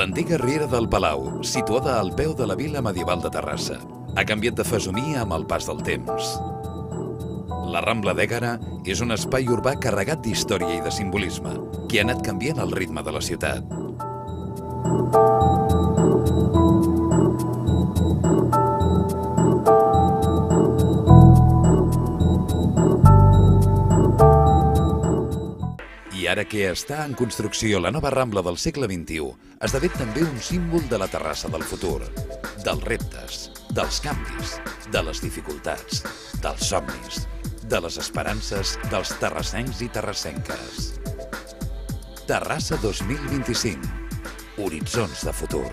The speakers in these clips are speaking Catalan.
L'antiga riera del Palau, situada al peu de la vila medieval de Terrassa, ha canviat de fesomia amb el pas del temps. La Rambla d'Ègara és un espai urbà carregat d'història i de simbolisme, que ha anat canviant el ritme de la ciutat. I ara que està en construcció la nova Rambla del segle XXI, esdevé també un símbol de la Terrassa del futur, dels reptes, dels canvis, de les dificultats, dels somnis, de les esperances dels terrassencs i terrassenques. Terrassa 2025. Horitzons de futur.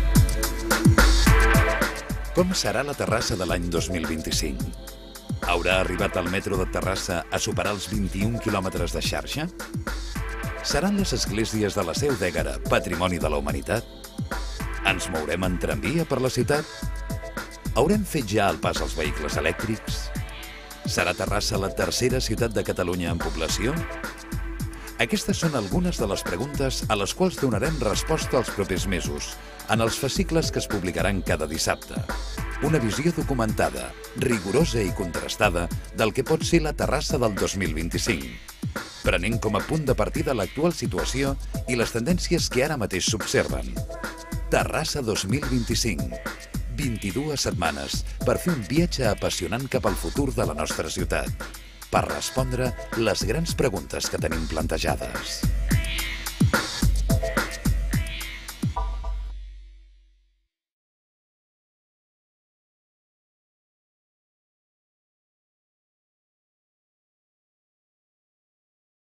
Com serà la Terrassa de l'any 2025? Haurà arribat el metro de Terrassa a superar els 21 quilòmetres de xarxa? Seran les esglésies de la Seu d'Ègara patrimoni de la humanitat? Ens mourem en tramvia per la ciutat? Haurem fet ja el pas als vehicles elèctrics? Serà Terrassa la tercera ciutat de Catalunya en població? Aquestes són algunes de les preguntes a les quals donarem resposta els propers mesos, en els fascicles que es publicaran cada dissabte. Una visió documentada, rigorosa i contrastada del que pot ser la Terrassa del 2025, prenent com a punt de partida l'actual situació i les tendències que ara mateix s'observen. Terrassa 2025. 22 setmanes per fer un viatge apassionant cap al futur de la nostra ciutat, per respondre les grans preguntes que tenim plantejades.